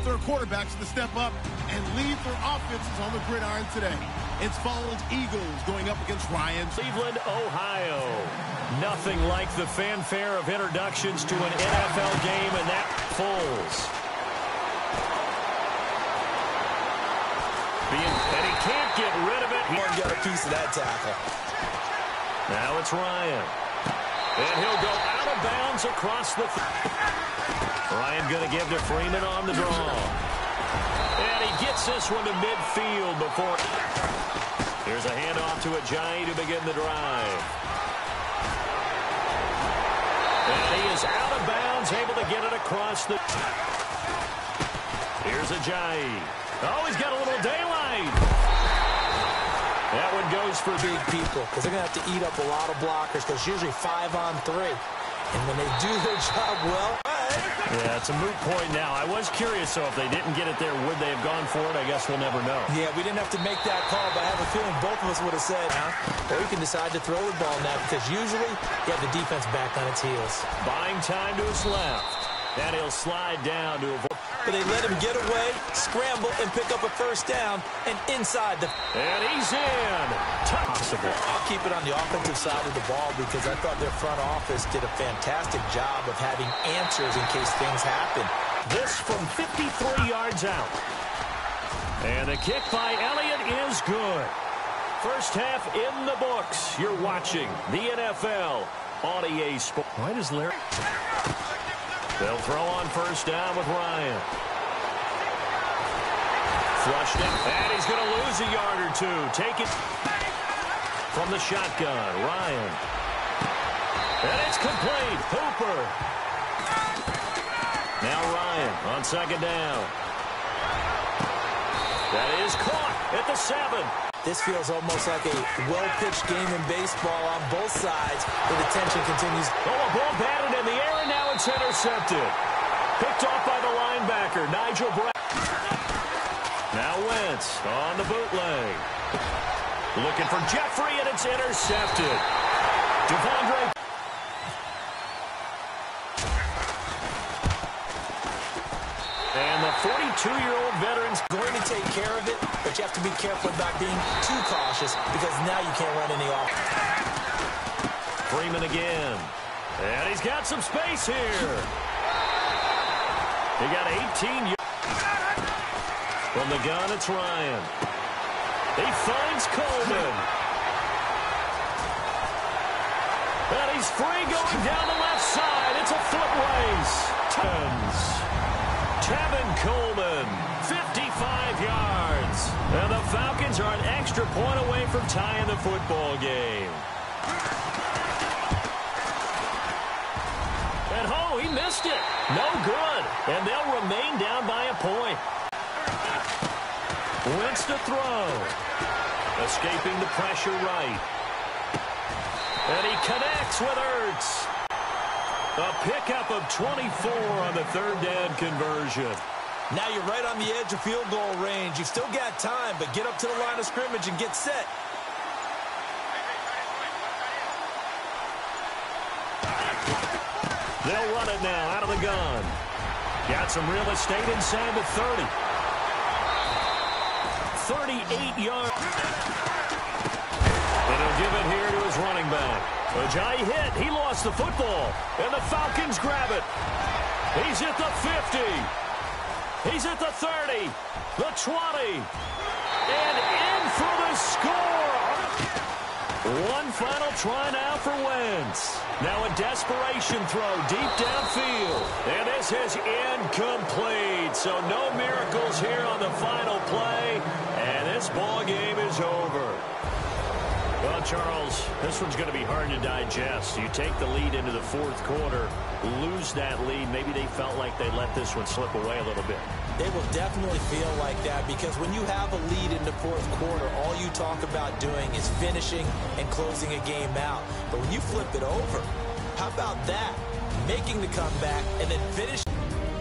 their quarterbacks to step up and lead their offenses on the gridiron today. It's Falls Eagles going up against Ryan. Cleveland, Ohio. Nothing like the fanfare of introductions to an NFL game, and that Foles. And he can't get rid of it. He got a piece of that tackle. Now it's Ryan. And he'll go out of bounds across the... Ryan going to give to Freeman on the draw. And he gets this one to midfield before... Here's a handoff to Ajayi to begin the drive. And he is out of bounds, able to get it across the... Here's Ajayi. Oh, he's got a little daylight. That one goes for big people because they're going to have to eat up a lot of blockers because usually 5-on-3. And when they do their job well... Yeah, it's a moot point now. I was curious, so if they didn't get it there, would they have gone for it? I guess we'll never know. Yeah, we didn't have to make that call, but I have a feeling both of us would have said, or you can decide to throw the ball now because usually you have the defense back on its heels. Buying time to his left. And he'll slide down to avoid. But they let him get away, scramble, and pick up a first down, and inside the... And he's in. Possible. I'll keep it on the offensive side of the ball because I thought their front office did a fantastic job of having answers in case things happen. This from 53 yards out. And the kick by Elliott is good. First half in the books. You're watching the NFL on EA Sports. Why does Larry... They'll throw on first down with Ryan. Flushed it, and he's going to lose a yard or two. Take it from the shotgun, Ryan. And it's complete. Hooper. Now Ryan on second down. That is caught at the 7. This feels almost like a well-pitched game in baseball on both sides where the tension continues. Oh, a ball batted in the air, and now it's intercepted. Picked off by the linebacker, Nigel Brown. Now Wentz on the bootleg. Looking for Jeffrey, and it's intercepted. Devondre. And the 42-year-old veteran's going to take care of it, but you have to be careful about being too cautious because now you can't run any off. Freeman again. And he's got some space here. He got 18 yards. From the gun, it's Ryan. He finds Coleman. And he's free going down the left side. It's a foot race. Tevin Coleman, 55 yards. And the Falcons are an extra point away from tying the football game. And oh, he missed it. No good. And they'll remain down by a point. Wentz to throw. Escaping the pressure right. And he connects with Ertz. A pickup of 24 on the third down conversion. Now you're right on the edge of field goal range. You've still got time, but get up to the line of scrimmage and get set. They'll run it now out of the gun. Got some real estate inside the 30. 38 yards. And he'll give it here to his running back. Ajayi hit. He lost the football. And the Falcons grab it. He's at the 50. He's at the 30. The 20. And in for the score. One final try now for Wentz. Now a desperation throw deep downfield. And this is incomplete. So no miracles here on the final play. And this ball game is over. Well, Charles, this one's going to be hard to digest. You take the lead into the fourth quarter, lose that lead. Maybe they felt like they let this one slip away a little bit. They will definitely feel like that because when you have a lead in the fourth quarter, all you talk about doing is finishing and closing a game out. But when you flip it over, how about that? Making the comeback and then finishing.